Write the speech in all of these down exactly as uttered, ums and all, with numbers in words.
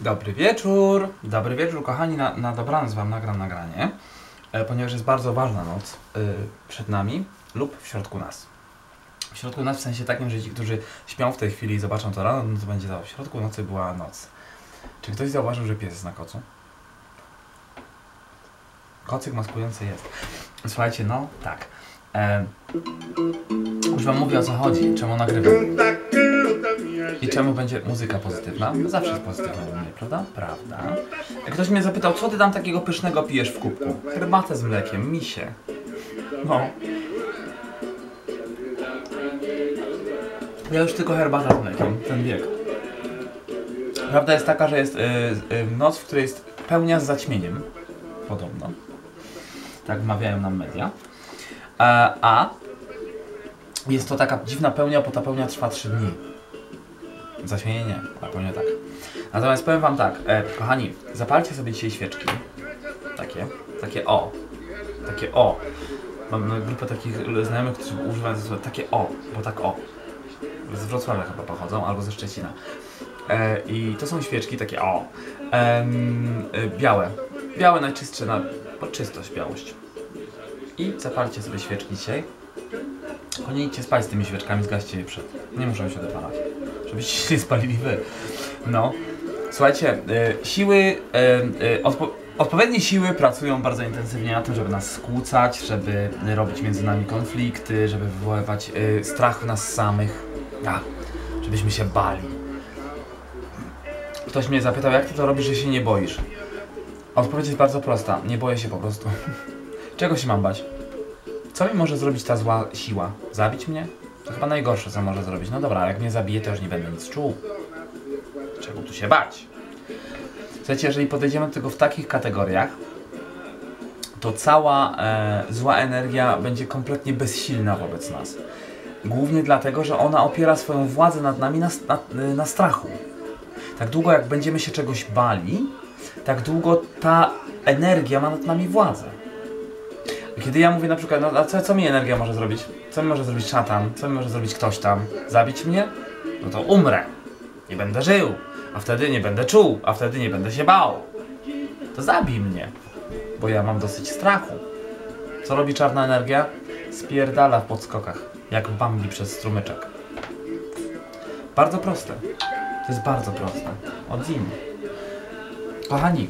Dobry wieczór, dobry wieczór kochani, na, na dobranoc wam nagram nagranie, e, ponieważ jest bardzo ważna noc e, przed nami lub w środku nas. W środku nas w sensie takim, że ci, którzy śpią w tej chwili i zobaczą to rano, no to będzie to w środku nocy była noc. Czy ktoś zauważył, że pies jest na kocu? Kocyk maskujący jest. Słuchajcie, no tak. E, już wam mówię, o co chodzi, czemu nagrywam. I czemu będzie muzyka pozytywna? Zawsze jest pozytywna u mnie, prawda? Prawda. Jak ktoś mnie zapytał, co ty tam takiego pysznego pijesz w kubku? Herbatę z mlekiem, misie. No. Ja już tylko herbata z mlekiem, ten wiek. Prawda jest taka, że jest y, y, noc, w której jest pełnia z zaćmieniem. Podobno. Tak mawiają nam media. A, a jest to taka dziwna pełnia, bo ta pełnia trwa trzy dni. Zaśmienie nie, a pełnia tak. Natomiast powiem wam tak, e, kochani, zapalcie sobie dzisiaj świeczki. Takie, takie o. Takie o. Mam grupę takich znajomych, którzy używają słowa takie o, bo tak o. Z Wrocławia chyba pochodzą, albo ze Szczecina. E, I to są świeczki takie o. E, e, białe. Białe najczystsze na no, czystość, białość. I zapalcie sobie świeczki dzisiaj. Tylko nie idźcie spać z tymi świeczkami, zgaście je przed. Nie muszą się dopalać. Żebyście się nie spalili wy. No. Słuchajcie, y, siły, y, y, odpo odpowiednie siły pracują bardzo intensywnie na tym, żeby nas skłócać, żeby robić między nami konflikty, żeby wywoływać y, strach w nas samych. A, żebyśmy się bali. Ktoś mnie zapytał, jak ty to robisz, że się nie boisz? Odpowiedź jest bardzo prosta. Nie boję się po prostu. Czego się mam bać? Co mi może zrobić ta zła siła? Zabić mnie? To chyba najgorsze, co może zrobić. No dobra, ale jak mnie zabije, to już nie będę nic czuł. Czego tu się bać? Słuchajcie, jeżeli podejdziemy do tego w takich kategoriach, to cała e, zła energia będzie kompletnie bezsilna wobec nas. Głównie dlatego, że ona opiera swoją władzę nad nami na, na, na strachu. Tak długo jak będziemy się czegoś bali, tak długo ta energia ma nad nami władzę. Kiedy ja mówię na przykład, no a co, co mi energia może zrobić? Co mi może zrobić szatan? Co mi może zrobić ktoś tam? Zabić mnie? No to umrę. Nie będę żył. A wtedy nie będę czuł. A wtedy nie będę się bał. To zabij mnie. Bo ja mam dosyć strachu. Co robi czarna energia? Spierdala w podskokach. Jak Bambi przez strumyczek. Bardzo proste. To jest bardzo proste. Od zim. Kochani.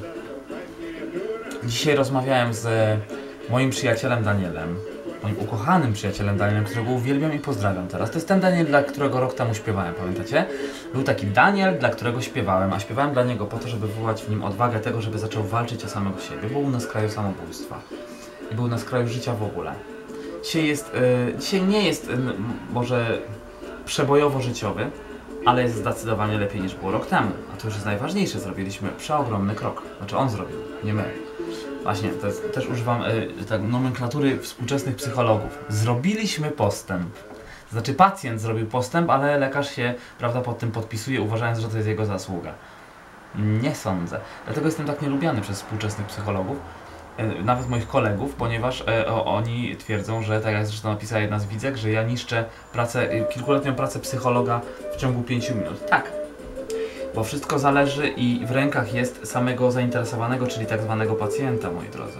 Dzisiaj rozmawiałem z moim przyjacielem Danielem, moim ukochanym przyjacielem Danielem, którego uwielbiam i pozdrawiam teraz. To jest ten Daniel, dla którego rok temu śpiewałem, pamiętacie? Był taki Daniel, dla którego śpiewałem, a śpiewałem dla niego po to, żeby wywołać w nim odwagę tego, żeby zaczął walczyć o samego siebie. Był na skraju samobójstwa i był na skraju życia w ogóle. Dzisiaj, jest, yy, dzisiaj nie jest yy, może przebojowo-życiowy, ale jest zdecydowanie lepiej niż było rok temu. A to już jest najważniejsze, zrobiliśmy przeogromny krok. Znaczy on zrobił, nie my. Właśnie, to jest, też używam y, tak, nomenklatury współczesnych psychologów. Zrobiliśmy postęp. Znaczy pacjent zrobił postęp, ale lekarz się, prawda, pod tym podpisuje, uważając, że to jest jego zasługa. Nie sądzę. Dlatego jestem tak nielubiany przez współczesnych psychologów, y, nawet moich kolegów, ponieważ y, o, oni twierdzą, że, tak jak zresztą napisała jedna z widzek, że ja niszczę pracę, y, kilkuletnią pracę psychologa w ciągu pięciu minut. Tak. Bo wszystko zależy i w rękach jest samego zainteresowanego, czyli tak zwanego pacjenta, moi drodzy.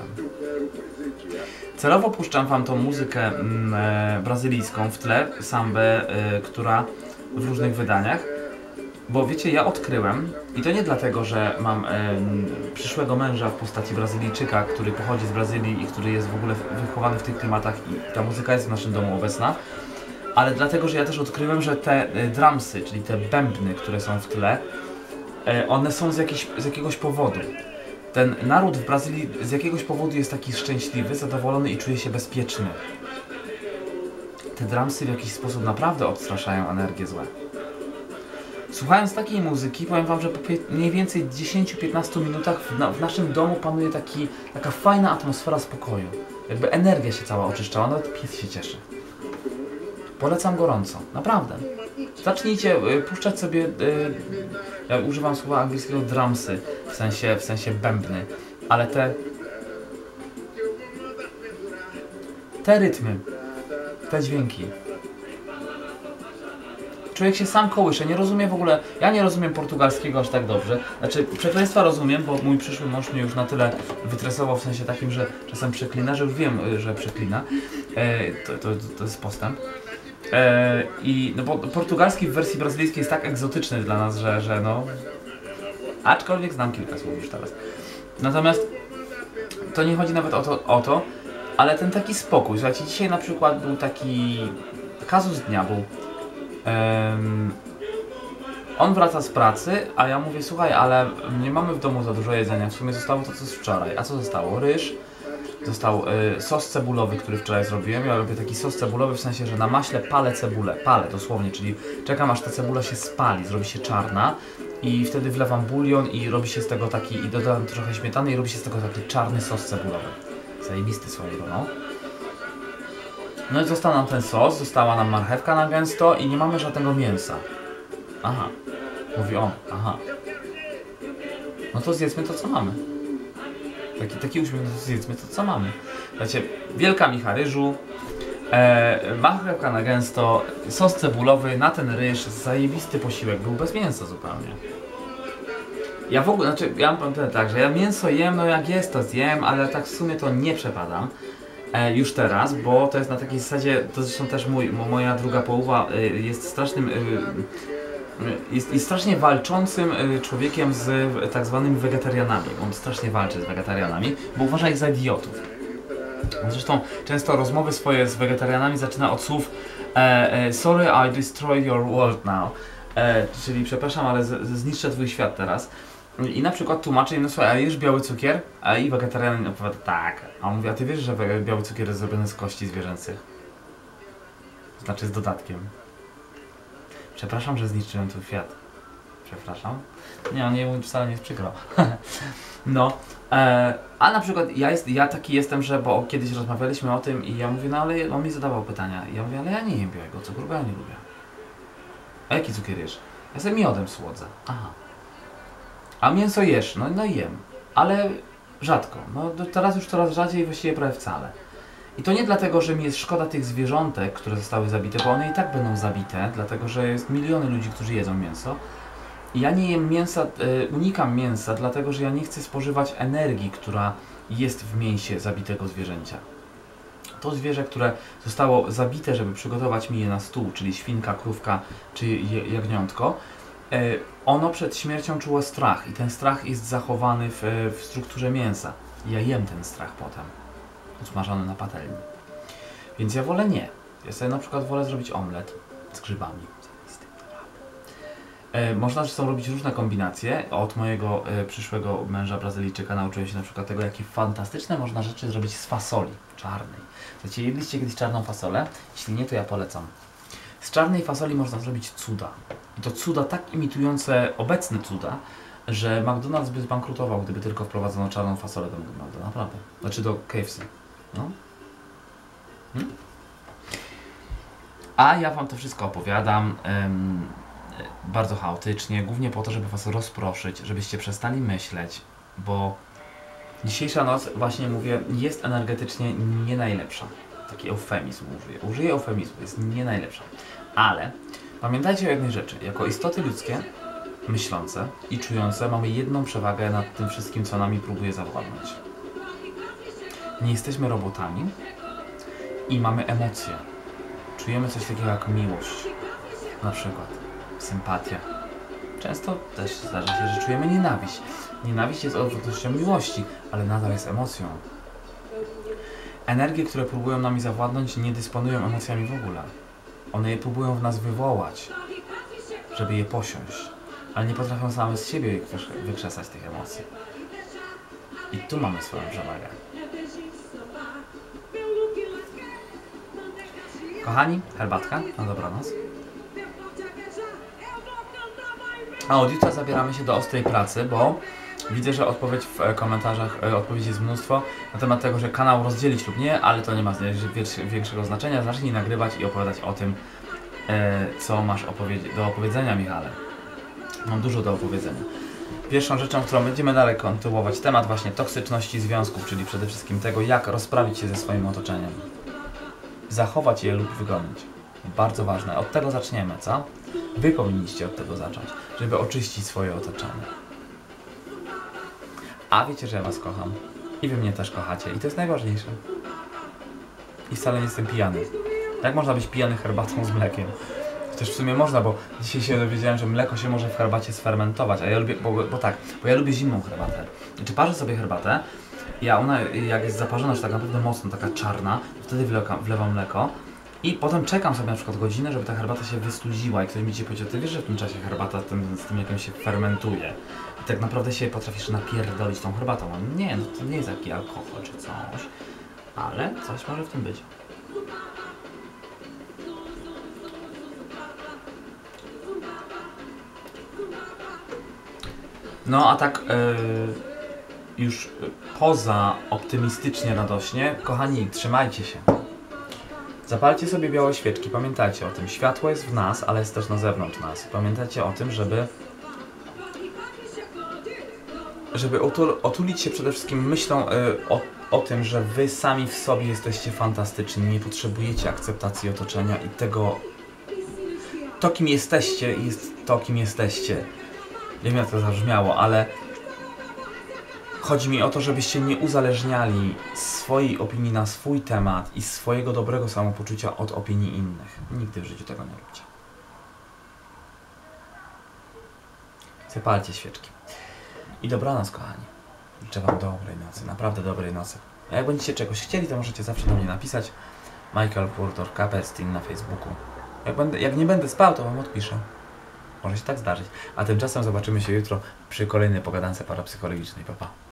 Celowo puszczam wam tą muzykę mm, e, brazylijską w tle, sambę, e, która w różnych wydaniach. Bo wiecie, ja odkryłem, i to nie dlatego, że mam e, przyszłego męża w postaci Brazylijczyka, który pochodzi z Brazylii i który jest w ogóle wychowany w tych klimatach i ta muzyka jest w naszym domu obecna, ale dlatego, że ja też odkryłem, że te e, drumsy, czyli te bębny, które są w tle, e, one są z, jakiś, z jakiegoś powodu. Ten naród w Brazylii z jakiegoś powodu jest taki szczęśliwy, zadowolony i czuje się bezpieczny. Te drumsy w jakiś sposób naprawdę odstraszają energię złe. Słuchając takiej muzyki, powiem wam, że po mniej więcej dziesięciu do piętnastu minutach w, na, w naszym domu panuje taki, taka fajna atmosfera spokoju. Jakby energia się cała oczyszczała, nawet pies się cieszy. Polecam gorąco, naprawdę. Zacznijcie y, puszczać sobie, y, ja używam słowa angielskiego drumsy, w sensie, w sensie bębny, ale te, te rytmy, te dźwięki człowiek się sam kołysze, nie rozumie w ogóle, ja nie rozumiem portugalskiego aż tak dobrze. Znaczy, przekleństwa rozumiem, bo mój przyszły mąż mnie już na tyle wytresował w sensie takim, że czasem przeklina, że już wiem, że przeklina. E, to, to, to jest postęp. E, I no bo portugalski w wersji brazylijskiej jest tak egzotyczny dla nas, że, że no... Aczkolwiek znam kilka słów już teraz. Natomiast to nie chodzi nawet o to, o to, ale ten taki spokój. Słuchajcie, dzisiaj na przykład był taki kazus dnia, był um, on wraca z pracy, a ja mówię, słuchaj, ale nie mamy w domu za dużo jedzenia, w sumie zostało to co z wczoraj. A co zostało? Ryż, został y, sos cebulowy, który wczoraj zrobiłem. Ja robię taki sos cebulowy w sensie, że na maśle palę cebulę, palę dosłownie, czyli czekam aż ta cebula się spali, zrobi się czarna i wtedy wlewam bulion i robi się z tego taki, i dodam trochę śmietany i robi się z tego taki czarny sos cebulowy. Zajebisty swoją drogą. No i został nam ten sos, została nam marchewka na gęsto i nie mamy żadnego mięsa. Aha. Mówi on, aha. No to zjedzmy to, co mamy. Taki, taki uśmiech, no to zjedzmy to, co mamy. Wiecie, wielka micha ryżu, e, marchewka na gęsto, sos cebulowy, na ten ryż, zajebisty posiłek, był bez mięsa zupełnie. Ja w ogóle, znaczy, ja mam powiem tak, że ja mięso jem, no jak jest to zjem, ale tak w sumie to nie przepadam. E, już teraz, bo to jest na takiej zasadzie, to zresztą też mój, moja druga połowa y, jest strasznym, y, jest, jest strasznie walczącym y, człowiekiem z y, tak zwanymi wegetarianami. On strasznie walczy z wegetarianami, bo uważa ich za idiotów. Zresztą często rozmowy swoje z wegetarianami zaczyna od słów e, e, sorry, I destroyed your world now. E, czyli przepraszam, ale z, zniszczę twój świat teraz. I na przykład tłumaczy im, no słuchaj, a jesz biały cukier? A i wegetarianin opowiada, tak. A on mówi, a ty wiesz, że biały cukier jest zrobiony z kości zwierzęcych? Znaczy z dodatkiem. Przepraszam, że zniszczyłem twój świat. Przepraszam. Nie, on nie, wcale nie jest przykro. No, e, a na przykład ja, jest, ja taki jestem, że, bo kiedyś rozmawialiśmy o tym i ja mówię, no ale on mi zadawał pytania. I ja mówię, ale ja nie jem białego cukru, bo ja nie lubię. A jaki cukier jesz? Ja sobie miodem słodzę. Aha. A mięso jesz? No, no jem. Ale rzadko. No teraz już coraz rzadziej, właściwie prawie wcale. I to nie dlatego, że mi jest szkoda tych zwierzątek, które zostały zabite, bo one i tak będą zabite, dlatego że jest miliony ludzi, którzy jedzą mięso. I ja nie jem mięsa, e, unikam mięsa, dlatego że ja nie chcę spożywać energii, która jest w mięsie zabitego zwierzęcia. To zwierzę, które zostało zabite, żeby przygotować mi je na stół, czyli świnka, krówka czy jagniątko, e, ono przed śmiercią czuło strach i ten strach jest zachowany w, w strukturze mięsa. Ja jem ten strach potem, usmażony na patelni. Więc ja wolę nie. Ja sobie na przykład wolę zrobić omlet z grzybami. E, można zresztą robić różne kombinacje. Od mojego e, przyszłego męża Brazylijczyka nauczyłem się na przykład tego, jakie fantastyczne można rzeczy zrobić z fasoli czarnej. Słuchajcie, jedliście kiedyś czarną fasolę? Jeśli nie, to ja polecam. Z czarnej fasoli można zrobić cuda. I to cuda tak imitujące obecne cuda, że McDonald's by zbankrutował, gdyby tylko wprowadzono czarną fasolę do McDonald's. Naprawdę. Znaczy do K F C. No. Hmm? A ja wam to wszystko opowiadam ym, bardzo chaotycznie, głównie po to, żeby was rozproszyć, żebyście przestali myśleć, bo dzisiejsza noc, właśnie mówię, jest energetycznie nie najlepsza. Taki eufemizm użyję. Użyję eufemizmu, jest nie najlepsza. Ale pamiętajcie o jednej rzeczy. Jako istoty ludzkie, myślące i czujące, mamy jedną przewagę nad tym wszystkim, co nami próbuje zawładnąć. Nie jesteśmy robotami i mamy emocje. Czujemy coś takiego jak miłość. Na przykład sympatia. Często też zdarza się, że czujemy nienawiść. Nienawiść jest odwrotnością miłości, ale nadal jest emocją. Energie, które próbują nami zawładnąć, nie dysponują emocjami w ogóle. One je próbują w nas wywołać, żeby je posiąść, ale nie potrafią same z siebie wykrzesać tych emocji. I tu mamy swoją przewagę. Kochani, herbatka na dobranoc. A od jutra zabieramy się do ostrej pracy, bo widzę, że odpowiedź w komentarzach, odpowiedzi jest mnóstwo na temat tego, że kanał rozdzielić lub nie, ale to nie ma większego znaczenia. Zacznij nagrywać i opowiadać o tym, co masz do opowiedzenia, Michale. Mam dużo do opowiedzenia. Pierwszą rzeczą, którą będziemy dalej kontynuować, temat właśnie toksyczności związków, czyli przede wszystkim tego, jak rozprawić się ze swoim otoczeniem. Zachować je lub wygonić. Bardzo ważne. Od tego zaczniemy, co? Wy powinniście od tego zacząć, żeby oczyścić swoje otoczenie. A wiecie, że ja was kocham. I wy mnie też kochacie. I to jest najważniejsze. I wcale nie jestem pijany. Jak można być pijany herbatą z mlekiem? Chociaż w sumie można, bo dzisiaj się dowiedziałem, że mleko się może w herbacie sfermentować, a ja lubię, bo, bo tak, bo ja lubię zimną herbatę. Znaczy parzę sobie herbatę, i a ona jak jest zaparzona już tak naprawdę mocno, taka czarna, to wtedy wlewam, wlewam mleko i potem czekam sobie na przykład godzinę, żeby ta herbata się wystudziła i ktoś mi dzisiaj powiedział, ty wiesz, że w tym czasie herbata tym, z tym mlekiem się fermentuje. I tak naprawdę się potrafisz napierdolić tą herbatą. No nie, no to nie jest taki alkohol czy coś, ale coś może w tym być. No a tak yy, już poza optymistycznie, radośnie, kochani, trzymajcie się. Zapalcie sobie białe świeczki, pamiętajcie o tym. Światło jest w nas, ale jest też na zewnątrz nas. Pamiętajcie o tym, żeby żeby otul otulić się przede wszystkim myślą yy, o, o tym, że wy sami w sobie jesteście fantastyczni, nie potrzebujecie akceptacji otoczenia i tego, to kim jesteście jest to kim jesteście. Nie wiem jak to zabrzmiało, ale chodzi mi o to, żebyście nie uzależniali swojej opinii na swój temat i swojego dobrego samopoczucia od opinii innych. Nigdy w życiu tego nie róbcie. Zapalcie świeczki. I dobranoc, kochani. Życzę wam dobrej nocy, naprawdę dobrej nocy. A jak będziecie czegoś chcieli, to możecie zawsze do mnie napisać. Michael Purtor, Kapestin na Facebooku. Jak, będę, jak nie będę spał, to wam odpiszę. Może się tak zdarzyć. A tymczasem zobaczymy się jutro przy kolejnej pogadance parapsychologicznej. Pa, pa.